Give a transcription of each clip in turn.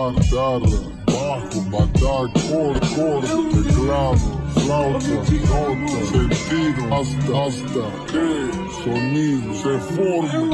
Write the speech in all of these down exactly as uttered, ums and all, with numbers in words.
guitarra, guitarra, bajo, bataco, cor, cor, teclado, flauta, nota, sentido, hasta, hasta que sonido se forme.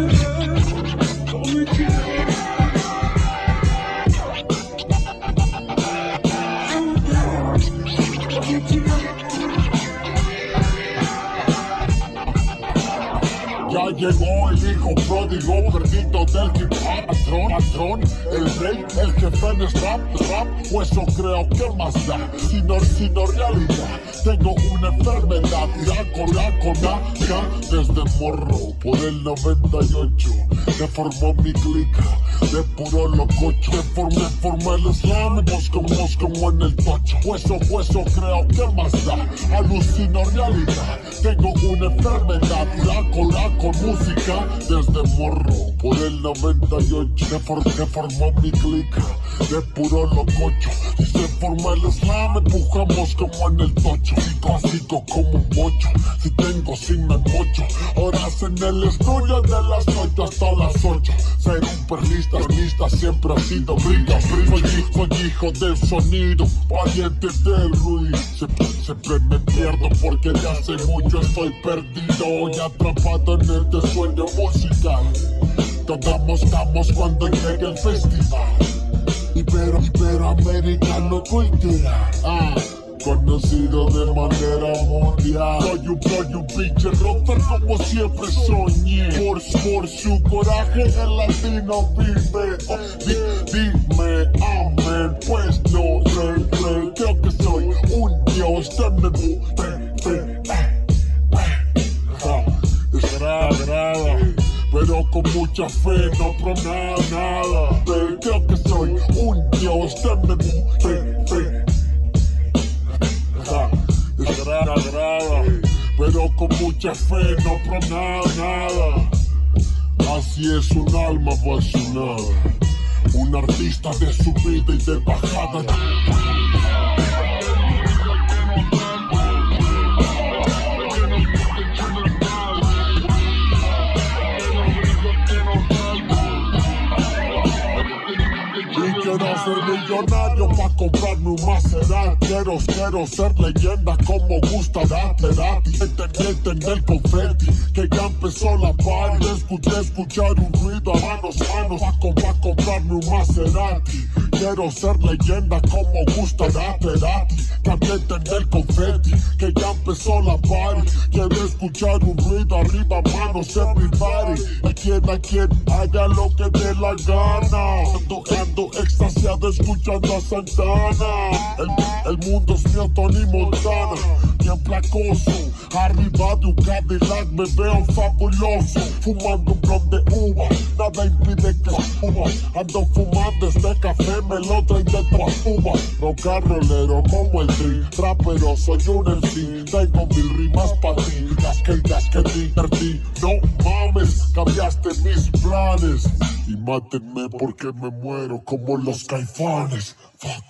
Ya llegó el hijo pródigo, perdido del hip hop, patrón, patrón, el rey, el jefe en rap, rap, pues yo creo que más da, sino, sino realidad, tengo una enfermedad, raco, raco, naca, desde morro, por el noventa y ocho, se formó mi clica, de puro lococho, se formé, formé el slam, mosco, mosco, como en el tocho, pues yo, pues yo creo que más da, alucino realidad, tengo una enfermedad, raco, raco, con música desde morro, por el noventa y ocho se, for, se formó mi clica, de puro lococho, y se formó el slam, empujamos como en el tocho, clásico como un bocho, si tengo sin me mocho, horas en el estudio de las ocho hasta las ocho, ser un perlista, sonista siempre ha sido brillo, soy hijo, hijo del sonido, valiente del ruido, siempre, siempre me pierdo porque de hace mucho estoy perdido y atrapado en este sueño musical. Todos estamos cuando llegue el festival Ibero, Iberoamericano cultural, ah, conocido de manera mundial. Soy un, soy un pinche rocker como siempre soñé. Por, por su coraje el latino vive. Oh, di, dime amén, pues no sé, creo que soy un dios de mi Agrada, pero con mucha fe no prometo nada. Creo que soy un dios de mi fe, fe. Agrada, agrada, pero con mucha fe no prometo nada. Así es un alma apasionada, un artista de subida y de bajada. Quiero ser millonario pa' comprarme un Maserati. Quiero, quiero ser leyenda como gustará Cerati. Entender el confeti, que ya empezó la party. Escuché escuchar un ruido a manos, manos pa', pa comprarme un Maserati. Quiero ser leyenda como gustará Cerati. También entender el confeti, que ya empezó la party. Quiero escuchar un ruido arriba, manos, everybody. A quien, a quien haga lo que dé la gana. Ando, ando extasiado escuchando a Santana. El, el mundo es mío, Tony Montana. Bien placoso, arriba de un Cadillac me veo fabuloso. Fumando un blond de uva, nada impide que uva. Ando fumando este café, me lo traen de uva. Rock and rollero como el tri, trapero soy un M C. Tengo mil rimas para ti, las que, las que divertí. No mames, cambiaste mis planes. Y mátenme porque me muero como los Caifanes. Fuck.